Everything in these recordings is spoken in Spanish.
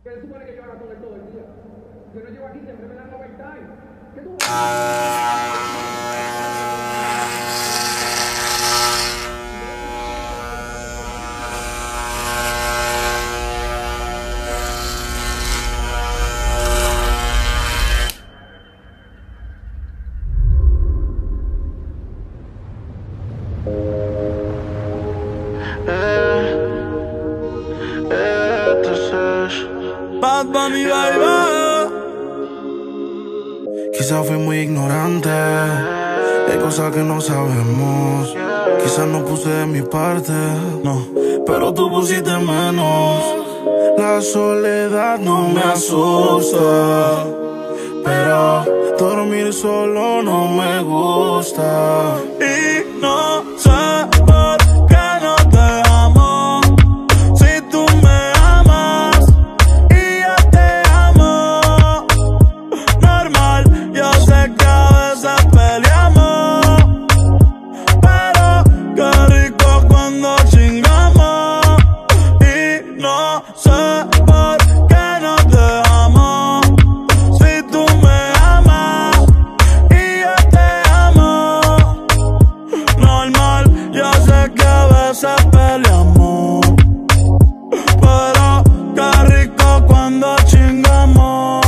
¿Qué se supone que yo haga con él todo el día? Yo no llego aquí, siempre me dan overtime. ¿Qué tú Bad Bunny, baby. Quizás fui muy ignorante, hay cosas que no sabemos. Quizás no puse de mi parte, no, pero tú pusiste menos. La soledad no me asusta, pero dormir solo no me gusta. Y no sé por qué no te amo, si tú me amas y yo te amo. Normal, yo sé que a veces peleamos, pero qué rico cuando chingamos. Y no sé por qué no te amo, si tú me amas y yo te amo. Normal, yo sé que a veces peleamos, pero qué rico cuando chingamos.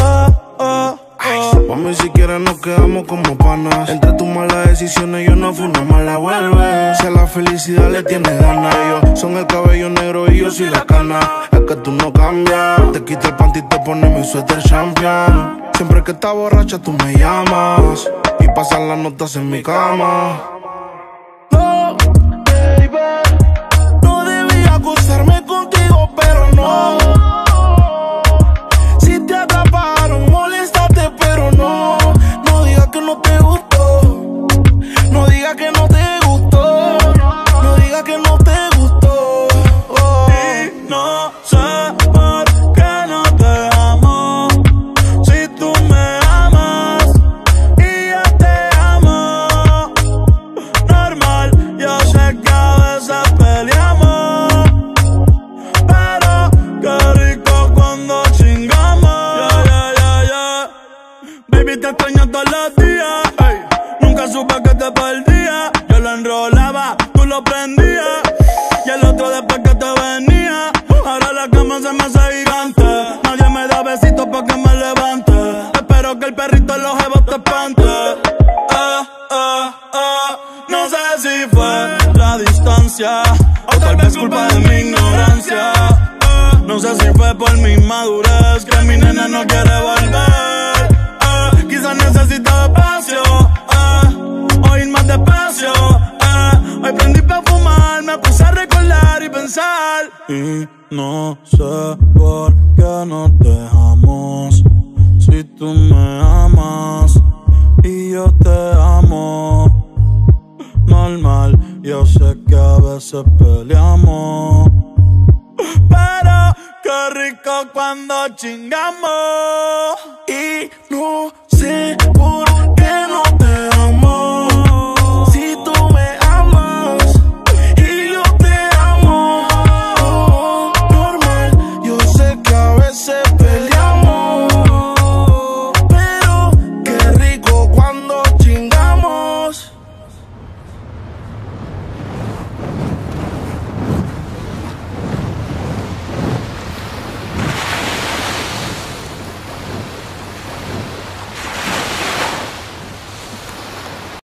Mami, si quieres nos quedamos como panas. Entre tus malas decisiones yo no fui una mala vuelve. Si a la felicidad le tienes ganas, yo son el cabello negro y yo soy la cana. Es que tú no cambias, te quito el panty y te pones mi suéter champion. Siempre que estás borracha tú me llamas y pasan las notas en mi cama. No, baby, no debía acostarme contigo, pero no. Si te atraparon, moléstate, pero no. No digas que no te gustó, no digas que no te gustó, no digas que no te gustó. Y no sé por qué no te amo, si tú me amas y yo te amo. Normal, yo sé que a veces peleamos, pero qué rico cuando chingamos. Baby, te extraño todos los días, ey. Nunca supe que te perdía. Yo lo enrolaba, tú lo prendías, y el otro después que te venía. Ahora la cama se me hace gigante, nadie me da besitos pa' que me levante. Espero que el perrito en los jebos te espante. No sé si fue la distancia o tal vez culpa de mi ignorancia. No sé si fue por mi madurez que mi nena no quiere volver. Quizás necesito espacio, o ir más despacio. Hoy prendí pa' fumar, me puse a recordar y pensar. Y no sé por qué nos dejamos, si tú me amas y yo te amo. Normal, yo sé que a veces peleamos, pero qué rico cuando chingamos. Y no sé por